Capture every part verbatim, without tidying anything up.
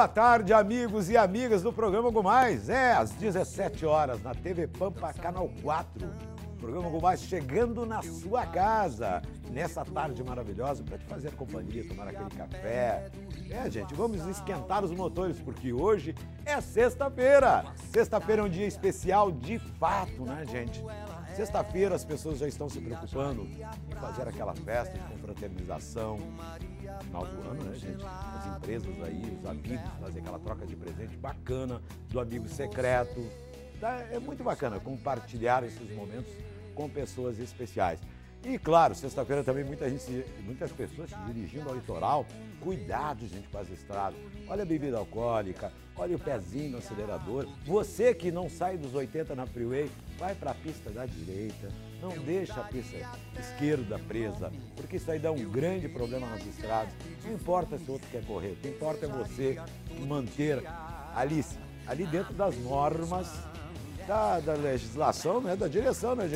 Boa tarde, amigos e amigas do programa Algo Mais. É, às dezessete horas, na T V Pampa, Canal quatro. O programa Algo Mais chegando na sua casa, nessa tarde maravilhosa, para te fazer companhia, tomar aquele café. É, gente, vamos esquentar os motores, porque hoje é sexta-feira. Sexta-feira é um dia especial de fato, né, gente? Sexta-feira as pessoas já estão se preocupando em fazer aquela festa de confraternização. Final do ano, né, gente? As empresas aí, os amigos, fazer aquela troca de presente bacana do amigo secreto. Tá? É muito bacana compartilhar esses momentos com pessoas especiais. E, claro, sexta-feira também muita gente, muitas pessoas se dirigindo ao litoral. Cuidado, gente, com as estradas. Olha a bebida alcoólica, olha o pezinho no acelerador. Você que não sai dos oitenta na freeway, vai para a pista da direita. Não deixa a pista esquerda presa, porque isso aí dá um grande problema nas estradas. Não importa se o outro quer correr, o que importa é você manter ali, ali dentro das normas da, da legislação, né, da direção, né, gente?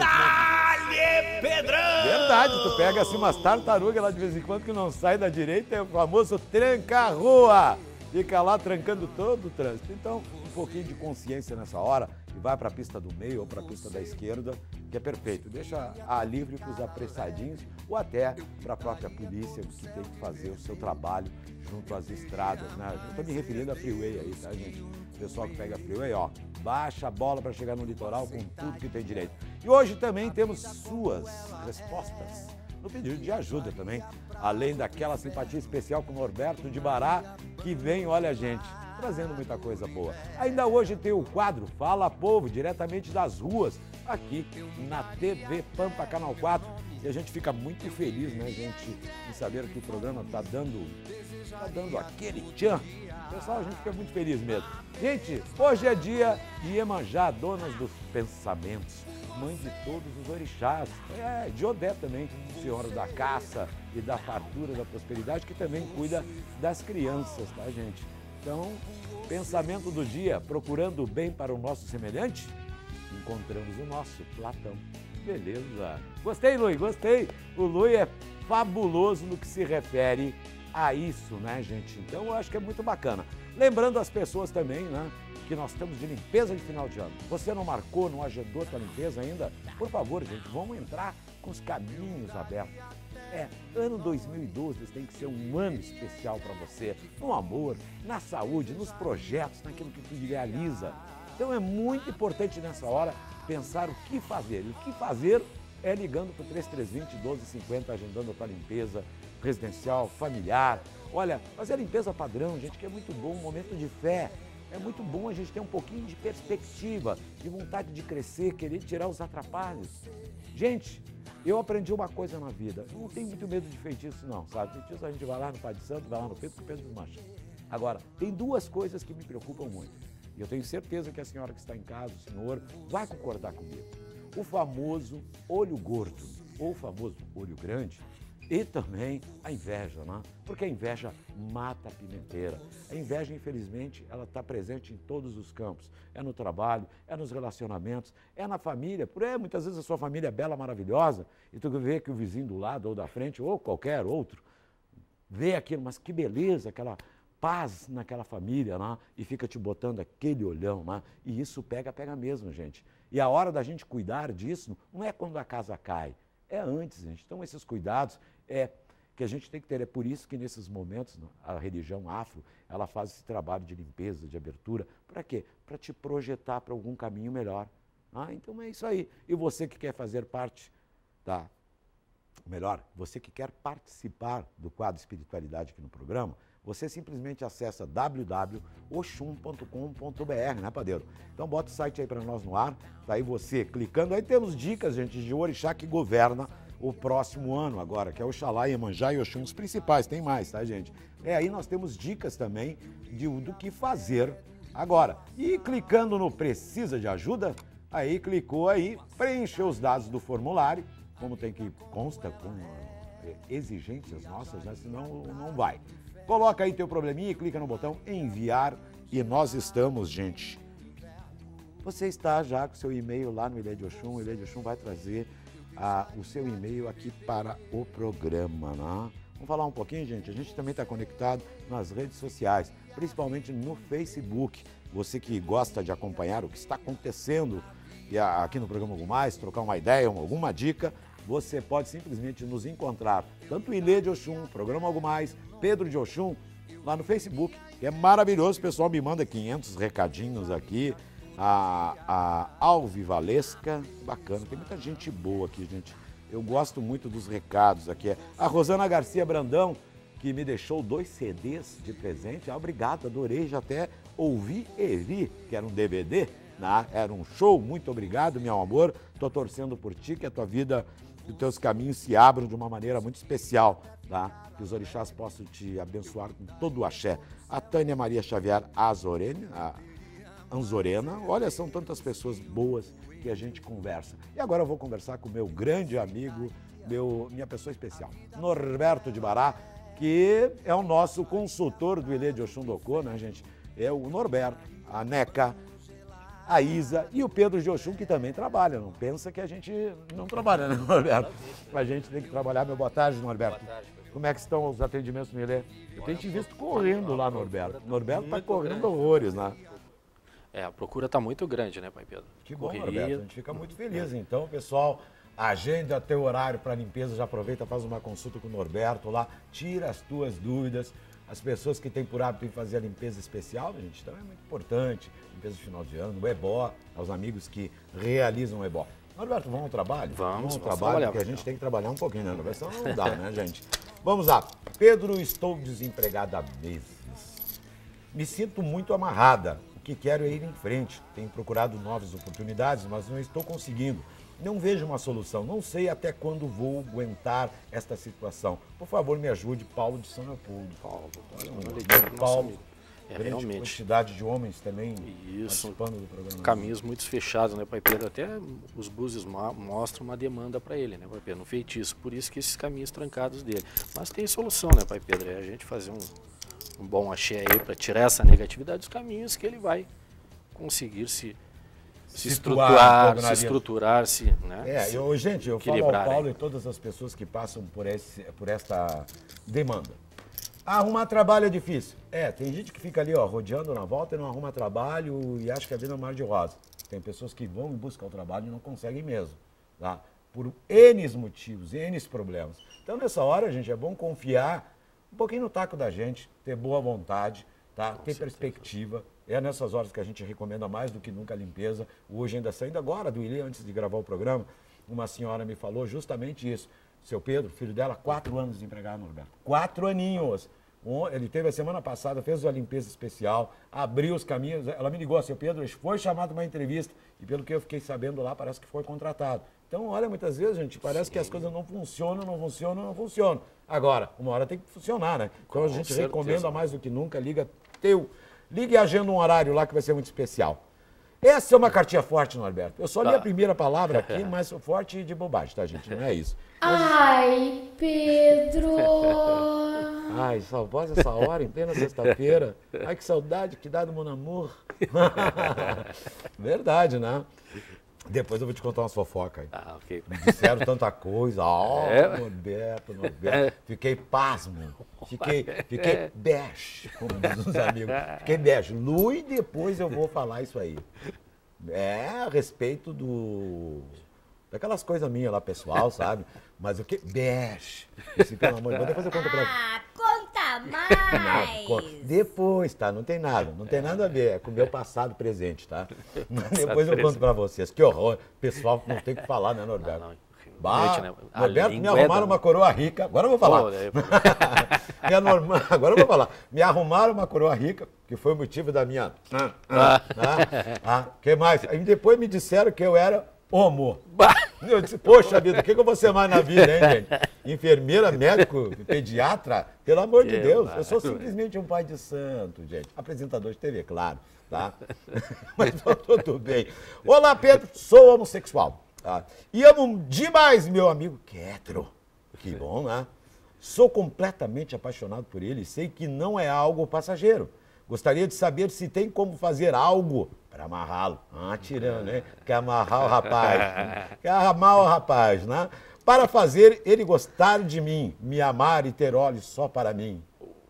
Dá-lhe, Pedrão! Verdade, tu pega assim umas tartarugas lá de vez em quando que não sai da direita, é o famoso tranca-rua. Fica lá trancando todo o trânsito. Então, um pouquinho de consciência nessa hora e vai para a pista do meio ou para a pista da esquerda, que é perfeito. Deixa a livre para os apressadinhos ou até para a própria polícia que tem que fazer o seu trabalho junto às estradas, né? Eu estou me referindo à freeway aí, tá, gente? O pessoal que pega a freeway, ó, baixa a bola para chegar no litoral com tudo que tem direito. E hoje também temos suas respostas no pedido de ajuda também, além daquela simpatia especial com o Norberto de Bará, que vem, olha, gente, trazendo muita coisa boa. Ainda hoje tem o quadro Fala Povo, diretamente das ruas, aqui na T V Pampa Canal quatro. E a gente fica muito feliz, né, gente, em saber que o programa está dando, tá dando aquele tchan. Pessoal, a gente fica muito feliz mesmo. Gente, hoje é dia de Iemanjá, donas dos pensamentos, mãe de todos os orixás. É, de Odé também, senhora da caça e da fartura, da prosperidade, que também cuida das crianças, tá, gente? Então, pensamento do dia, procurando o bem para o nosso semelhante, encontramos o nosso Platão. Beleza. Gostei, Lui, gostei. O Lui é fabuloso no que se refere a isso, né, gente? Então, eu acho que é muito bacana. Lembrando as pessoas também, né, que nós estamos de limpeza de final de ano. Você não marcou, não agendou a limpeza ainda? Por favor, gente, vamos entrar com os caminhos abertos. É, ano dois mil e doze tem que ser um ano especial para você, no amor, na saúde, nos projetos, naquilo que tu idealiza. Então é muito importante nessa hora pensar o que fazer. E o que fazer é ligando para o três três dois zero, doze cinquenta, agendando a tua limpeza residencial, familiar. Olha, fazer a limpeza padrão, gente, que é muito bom, um momento de fé. É muito bom a gente ter um pouquinho de perspectiva, de vontade de crescer, querer tirar os atrapalhos. Gente, eu aprendi uma coisa na vida, eu não tenho muito medo de feitiço não, sabe? Feitiço a gente vai lá no Pai de Santo, vai lá no Pedro, que o Pedro desmancha. Agora, tem duas coisas que me preocupam muito. E eu tenho certeza que a senhora que está em casa, o senhor, vai concordar comigo. O famoso olho gordo, ou o famoso olho grande, e também a inveja, né? Porque a inveja mata a pimenteira. A inveja, infelizmente, ela está presente em todos os campos. É no trabalho, é nos relacionamentos, é na família. Por aí, muitas vezes a sua família é bela, maravilhosa, e tu vê que o vizinho do lado ou da frente, ou qualquer outro, vê aquilo, mas que beleza, aquela paz naquela família, né? E fica te botando aquele olhão, né? E isso pega, pega mesmo, gente. E a hora da gente cuidar disso não é quando a casa cai, é antes, gente. Então, esses cuidados é que a gente tem que ter. É por isso que, nesses momentos, a religião afro, ela faz esse trabalho de limpeza, de abertura. Para quê? Para te projetar para algum caminho melhor. Ah, então é isso aí. E você que quer fazer parte, tá? Melhor, você que quer participar do quadro Espiritualidade aqui no programa, você simplesmente acessa w w w ponto oxum ponto com ponto b r, né, Padeiro? Então bota o site aí para nós no ar, tá aí você clicando. Aí temos dicas, gente, de orixá que governa o próximo ano agora, que é Oxalá, Iemanjá e Oxum, os principais, tem mais, tá, gente? É, aí nós temos dicas também de, do que fazer agora. E clicando no Precisa de Ajuda, aí clicou aí, preencheu os dados do formulário, como tem que consta com exigências nossas, né? Senão não vai. Coloca aí teu probleminha e clica no botão enviar e nós estamos, gente. Você está já com seu e-mail lá no Ilê de Oxum, o Ilê de Oxum vai trazer ah, o seu e-mail aqui para o programa, né? Vamos falar um pouquinho, gente? A gente também está conectado nas redes sociais. principalmente no Facebook. Você que gosta de acompanhar o que está acontecendo e aqui no programa Algo Mais, trocar uma ideia, alguma dica, você pode simplesmente nos encontrar, tanto Ilê de Oxum, programa Algo Mais, Pedro de Oxum, lá no Facebook, que é maravilhoso. O pessoal me manda quinhentos recadinhos aqui. A, a Alvivalesca, bacana, tem muita gente boa aqui, gente. Eu gosto muito dos recados aqui. A Rosana Garcia Brandão, que me deixou dois C Ds de presente. Ah, obrigado, adorei, já até ouvi e vi, que era um D V D, né? Era um show. Muito obrigado, meu amor. Tô torcendo por ti, que a tua vida e os teus caminhos se abram de uma maneira muito especial, tá? Que os orixás possam te abençoar com todo o axé. A Tânia Maria Xavier Azorene, a Anzorena, olha, são tantas pessoas boas que a gente conversa. E agora eu vou conversar com o meu grande amigo, meu, minha pessoa especial, Norberto de Bará, que é o nosso consultor do Ilê de Oxum-Docô, né, gente? É o Norberto, a Neca, a Isa e o Pedro de Oxum, que também trabalha. Não pensa que a gente não trabalha, né, Norberto? A gente tem que trabalhar. Meu boa tarde, Norberto. Boa tarde. Como é que estão os atendimentos no Ilê? Eu tenho te visto correndo lá, Norberto. Norberto está correndo horrores, né? É, a procura está muito grande, né, pai Pedro? Que bom, Norberto. A gente fica muito feliz. Então, pessoal, agenda teu horário para limpeza, já aproveita, faz uma consulta com o Norberto lá, tira as tuas dúvidas. As pessoas que têm por hábito em fazer a limpeza especial, gente, também é muito importante. Limpeza de final de ano, o ebó, aos amigos que realizam o ebó. Norberto, vamos ao trabalho? Vamos, vamos ao vamos trabalho, porque a gente tem que trabalhar um pouquinho, né, Norberto? Senão não dá, né, gente? Vamos lá. Pedro, estou desempregada há meses. Me sinto muito amarrada. O que quero é ir em frente. Tenho procurado novas oportunidades, mas não estou conseguindo. Não vejo uma solução. Não sei até quando vou aguentar esta situação. Por favor, me ajude, Paulo de São Leopoldo. Paulo, Paulo, Paulo é, grande realmente. Quantidade de homens também Isso, participando do programa. Caminhos muito fechados, né, pai Pedro? Até os búzios mostram uma demanda para ele, né, pai Pedro? Um feitiço. Por isso que esses caminhos trancados dele. Mas tem solução, né, pai Pedro? É a gente fazer um, um bom axé aí para tirar essa negatividade dos caminhos que ele vai conseguir se... se estruturar, se estruturar, se, né? É, eu, gente, eu falo ao Paulo e todas as pessoas que passam por, esse, por esta demanda. Arrumar trabalho é difícil. É, tem gente que fica ali, ó, rodeando na volta e não arruma trabalho e acha que a vida é um mar de rosa. Tem pessoas que vão em busca do trabalho e não conseguem mesmo, tá? Por N motivos, N problemas. Então, nessa hora, gente, é bom confiar um pouquinho no taco da gente, ter boa vontade, tá? Ter perspectiva. É nessas horas que a gente recomenda mais do que nunca a limpeza. Hoje, ainda saindo agora do Ilê, antes de gravar o programa, uma senhora me falou justamente isso. Seu Pedro, filho dela, quatro anos desempregado, Norberto. Quatro aninhos. Ele teve a semana passada, fez uma limpeza especial, abriu os caminhos. Ela me ligou, seu Pedro, foi chamado para uma entrevista. E pelo que eu fiquei sabendo lá, parece que foi contratado. Então, olha, muitas vezes, gente, parece Sim. que as coisas não funcionam, não funcionam, não funcionam. Agora, uma hora tem que funcionar, né? Então, a gente recomenda mais do que nunca, liga teu... Ligue e agenda um horário lá que vai ser muito especial. Essa é uma cartinha forte, Norberto. Eu só li a primeira palavra aqui, mas forte de bobagem, tá, gente? Não é isso. Mas... Ai, Pedro! Ai, só voz essa hora, em plena sexta-feira. Ai, que saudade que dá do Mon Amour. Verdade, né? Depois eu vou te contar umas fofocas aí. Ah, ok. Me disseram tanta coisa. Ó, oh, é. Norberto, Norberto. Fiquei pasmo. Fiquei, fiquei bege, como diz os amigos. Fiquei bege. Lu e depois eu vou falar isso aí. É a respeito do... daquelas coisas minhas lá, pessoal, sabe? Mas o que? Bege. Esse, pelo amor de Deus, depois eu conto pra você. Ah, conta mais! Não, depois, tá? Não tem nada. Não tem nada a ver. É com o meu passado presente, tá? Mas depois eu conto pra vocês. Que horror. Pessoal, não tem o que falar, né, Norberto? Não, não. Bah, né? Norberto, me arrumaram uma coroa rica. Agora eu vou falar. Oh, é... minha norma... Agora eu vou falar. Me arrumaram uma coroa rica, que foi o motivo da minha... Ah, ah, ah, ah. Que mais? Aí depois me disseram que eu era homo. Eu disse, poxa vida, o que, que eu vou ser mais na vida, hein, gente? Enfermeira, médico, pediatra? Pelo amor que de Deus, eu sou simplesmente um pai de santo, gente. Apresentador de T V, claro, tá? Mas tudo bem. Olá, Pedro, sou homossexual. Tá? E amo demais meu amigo Ketro. Que bom, né? Sou completamente apaixonado por ele e sei que não é algo passageiro. Gostaria de saber se tem como fazer algo para amarrá-lo. Ah, tirando, né? Quer amarrar o rapaz. Quer amar o rapaz, né? Para fazer ele gostar de mim, me amar e ter olhos só para mim.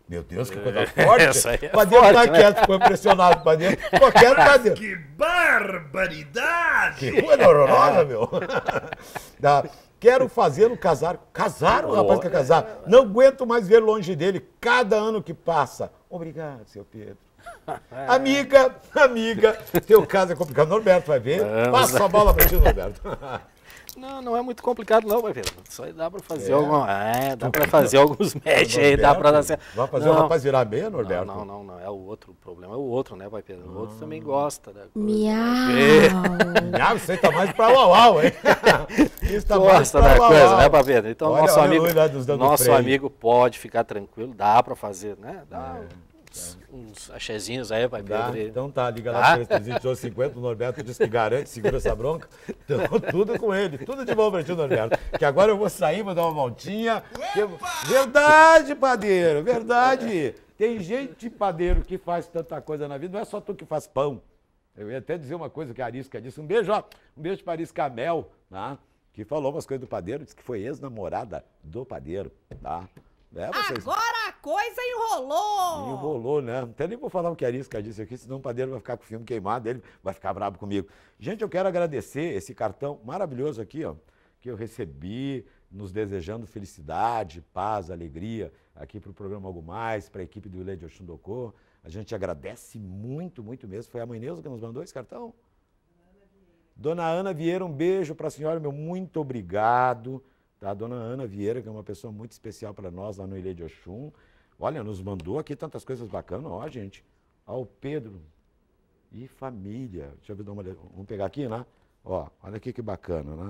Meu Deus, que coisa forte. Essa aí é Padeiro forte, tá né? quieto, ficou impressionado. Padeiro ficou quieto, Padeiro. Que barbaridade! Que coisa horrorosa, meu. Tá. Quero fazê-lo casar. Casar, o rapaz quer casar. Não aguento mais ver longe dele cada ano que passa. Obrigado, seu Pedro. Amiga, amiga, teu caso é complicado. Norberto vai ver. Passa a bola pra ti, Norberto. Não, não é muito complicado não, vai ver. Só dá pra fazer é. alguma, é, dá pra fazer alguns match aí, dá pra dar certo. Vai fazer não, o rapaz virar meia, Norberto? Não, não, não, não, é o outro, o problema é o outro, né, vai Pedro? O outro ah. também gosta da coisa. Miau. Miau, isso aí tá mais pra uau, hein? Isso tá gosta mais pra da uau, coisa, uau. né, Pedro? Então, olha, nosso, olha amigo, nosso freio. amigo pode ficar tranquilo, dá pra fazer, né? Dá é. uns, uns achezinhos aí, vai Pedro. Dá, então tá, liga lá três três zero cinquenta, o Norberto disse que garante, segura essa bronca. Então, tudo com ele, tudo de bom pra ti, Norberto. Que agora eu vou sair, vou dar uma voltinha. Eu... Verdade, padeiro, verdade. Tem gente, padeiro, que faz tanta coisa na vida, não é só tu que faz pão. Eu ia até dizer uma coisa que a Arisca disse. Um beijo, ó, um beijo pra Arisca Mel, tá? Que falou umas coisas do padeiro, disse que foi ex-namorada do padeiro, tá? É, vocês... Agora a coisa enrolou! Enrolou, né? Não tem nem vou falar o que a Arisca disse aqui, senão o padeiro vai ficar com o filme queimado, ele vai ficar bravo comigo. Gente, eu quero agradecer esse cartão maravilhoso aqui, ó, que eu recebi, nos desejando felicidade, paz, alegria, aqui para o programa Algo Mais, para a equipe do Ilê de Oxundocô. A gente agradece muito, muito mesmo. Foi a mãe Neuza que nos mandou esse cartão? Dona Ana Vieira, um beijo para a senhora, meu muito obrigado. Tá? Dona Ana Vieira, que é uma pessoa muito especial para nós lá no Ilê de Oxum. Olha, nos mandou aqui tantas coisas bacanas, ó, gente. Ó, o Pedro e família. Deixa eu ver, uma olhada. Vamos pegar aqui, né? Ó, olha aqui que bacana, né?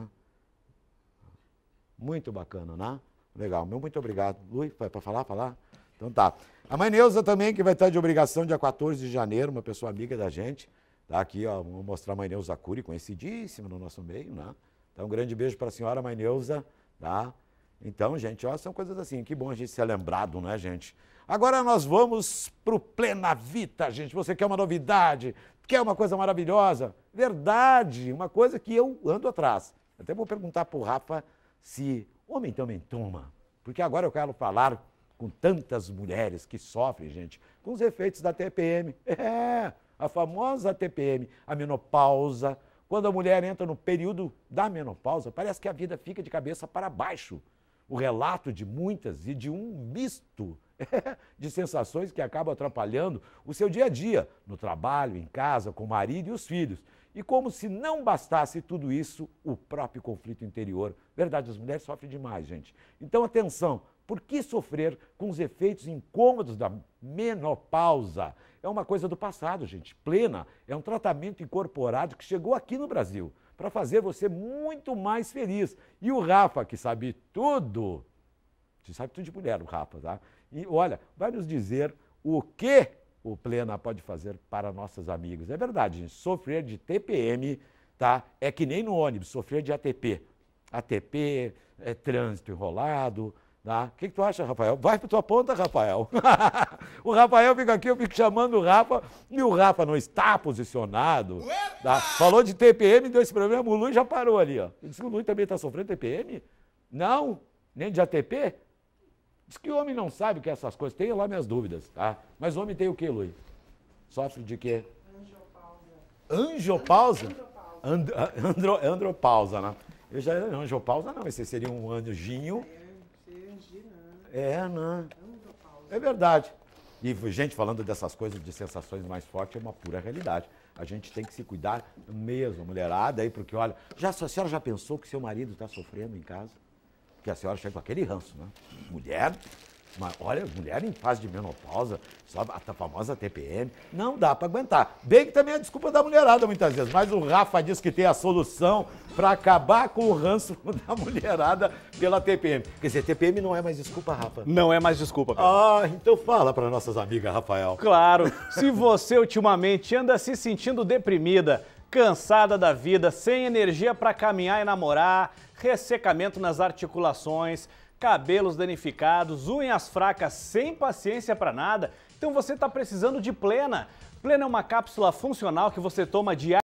Muito bacana, né? Legal, meu muito obrigado. Lui, para falar, falar? Então tá. A mãe Neuza também, que vai estar de obrigação dia quatorze de janeiro, uma pessoa amiga da gente. Tá aqui, ó, vou mostrar a mãe Neuza Cury, conhecidíssima no nosso meio, né? Então, um grande beijo para a senhora, mãe Neuza. Tá? Então, gente, ó, são coisas assim, que bom a gente ser lembrado, né, gente? Agora nós vamos pro Plena Vita, gente. Você quer uma novidade? Quer uma coisa maravilhosa? Verdade, uma coisa que eu ando atrás. Até vou perguntar pro Rafa se homem também toma. Porque agora eu quero falar com tantas mulheres que sofrem, gente, com os efeitos da T P M. É, a famosa T P M, a menopausa. Quando a mulher entra no período da menopausa, parece que a vida fica de cabeça para baixo. O relato de muitas e de um misto de sensações que acabam atrapalhando o seu dia a dia, no trabalho, em casa, com o marido e os filhos. E como se não bastasse tudo isso, o próprio conflito interior. Verdade, as mulheres sofrem demais, gente. Então, atenção, por que sofrer com os efeitos incômodos da menopausa? É uma coisa do passado, gente. Plena é um tratamento incorporado que chegou aqui no Brasil para fazer você muito mais feliz. E o Rafa, que sabe tudo, você sabe tudo de mulher, o Rafa, tá? E olha, vai nos dizer o que o Plena pode fazer para nossos amigos. É verdade, gente, sofrer de T P M, tá? É que nem no ônibus, sofrer de A T P. A T P é trânsito enrolado. Tá? O que, que tu acha, Rafael? Vai para tua ponta, Rafael. O Rafael fica aqui, eu fico chamando o Rafa, e o Rafa não está posicionado. Tá? Falou de T P M, deu esse problema, o Lui já parou ali. Ó. Diz que o Lui também está sofrendo T P M? Não, nem de A T P? Diz que o homem não sabe o que é essas coisas. Tenho lá minhas dúvidas, tá? Mas o homem tem o quê, Lui? Sofre de quê? Angiopausa. Angiopausa? And, andro, andropausa, né? Eu já era angiopausa, não. Esse seria um anjinho. É, não. É verdade. E, gente, falando dessas coisas, de sensações mais fortes, é uma pura realidade. A gente tem que se cuidar mesmo, mulherada, aí, porque, olha, já, a senhora já pensou que seu marido está sofrendo em casa? Porque a senhora chega com aquele ranço, né? Mulher, mas, olha, mulher em fase de menopausa, só a famosa T P M, não dá para aguentar. Bem que também é desculpa da mulherada muitas vezes, mas o Rafa diz que tem a solução para acabar com o ranço da mulherada pela T P M. Quer dizer, T P M não é mais desculpa, Rafa? Não é mais desculpa, Pedro. Ah, então fala para nossas amigas, Rafael. Claro, se você ultimamente anda se sentindo deprimida, cansada da vida, sem energia para caminhar e namorar, ressecamento nas articulações, cabelos danificados, unhas fracas, sem paciência para nada, então você está precisando de Plena. Plena é uma cápsula funcional que você toma diariamente.